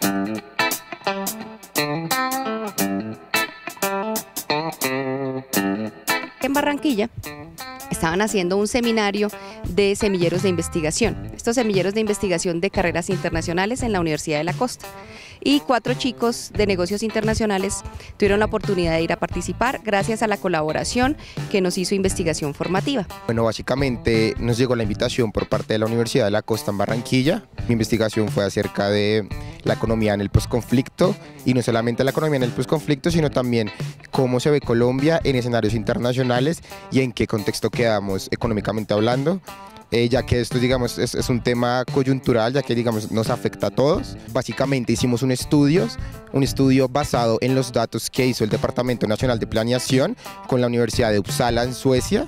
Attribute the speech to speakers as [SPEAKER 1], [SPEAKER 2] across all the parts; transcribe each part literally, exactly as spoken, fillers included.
[SPEAKER 1] En Barranquilla estaban haciendo un seminario de semilleros de investigación, estos semilleros de investigación de carreras internacionales en la Universidad de la Costa. Y cuatro chicos de negocios internacionales tuvieron la oportunidad de ir a participar gracias a la colaboración que nos hizo Investigación Formativa.
[SPEAKER 2] Bueno, básicamente nos llegó la invitación por parte de la Universidad de la Costa en Barranquilla. Mi investigación fue acerca de la economía en el posconflicto, y no solamente la economía en el posconflicto, sino también cómo se ve Colombia en escenarios internacionales y en qué contexto quedamos económicamente hablando. Eh, ya que esto, digamos, es, es un tema coyuntural, ya que, digamos, nos afecta a todos. Básicamente hicimos un estudio, un estudio basado en los datos que hizo el Departamento Nacional de Planeación con la Universidad de Uppsala en Suecia.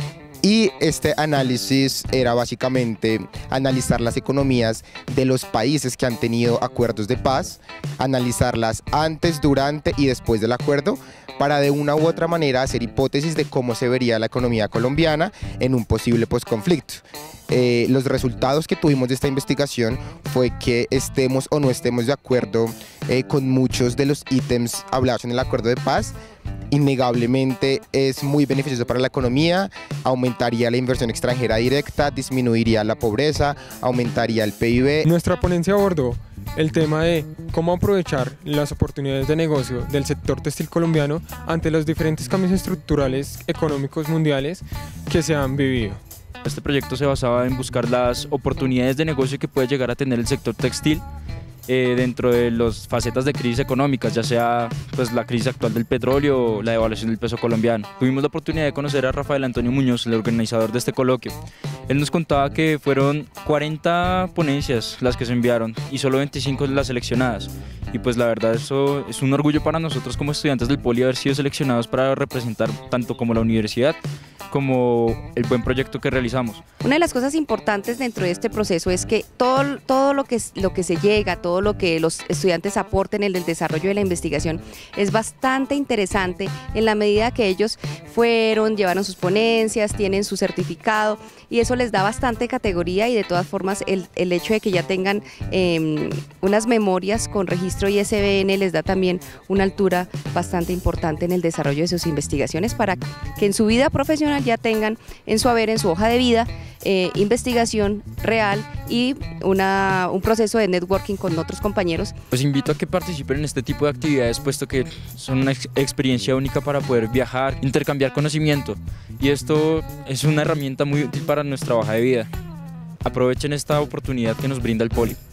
[SPEAKER 2] Y este análisis era básicamente analizar las economías de los países que han tenido acuerdos de paz, analizarlas antes, durante y después del acuerdo, para de una u otra manera hacer hipótesis de cómo se vería la economía colombiana en un posible posconflicto. Eh, los resultados que tuvimos de esta investigación fue que estemos o no estemos de acuerdo eh, con muchos de los ítems hablados en el acuerdo de paz, innegablemente es muy beneficioso para la economía, aumentaría la inversión extranjera directa, disminuiría la pobreza, aumentaría el P I B.
[SPEAKER 3] Nuestra ponencia abordó el tema de cómo aprovechar las oportunidades de negocio del sector textil colombiano ante los diferentes cambios estructurales económicos mundiales que se han vivido.
[SPEAKER 4] Este proyecto se basaba en buscar las oportunidades de negocio que puede llegar a tener el sector textil eh, dentro de las facetas de crisis económicas, ya sea pues, la crisis actual del petróleo o la devaluación del peso colombiano. Tuvimos la oportunidad de conocer a Rafael Antonio Muñoz, el organizador de este coloquio. Él nos contaba que fueron cuarenta ponencias las que se enviaron y solo veinticinco las seleccionadas. Y pues la verdad eso es un orgullo para nosotros como estudiantes del Poli haber sido seleccionados para representar tanto como la universidad como el buen proyecto que realizamos.
[SPEAKER 1] Una de las cosas importantes dentro de este proceso es que todo, todo lo, que, lo que se llega, todo lo que los estudiantes aporten en el desarrollo de la investigación es bastante interesante en la medida que ellos fueron, llevaron sus ponencias, tienen su certificado y eso les da bastante categoría, y de todas formas el, el hecho de que ya tengan eh, unas memorias con registro I S B N les da también una altura bastante importante en el desarrollo de sus investigaciones para que en su vida profesional ya tengan en su haber, en su hoja de vida, eh, investigación real y una, un proceso de networking con otros compañeros.
[SPEAKER 4] Los invito a que participen en este tipo de actividades, puesto que son una ex experiencia única para poder viajar, intercambiar conocimiento, y esto es una herramienta muy útil para nuestra hoja de vida. Aprovechen esta oportunidad que nos brinda el Poli.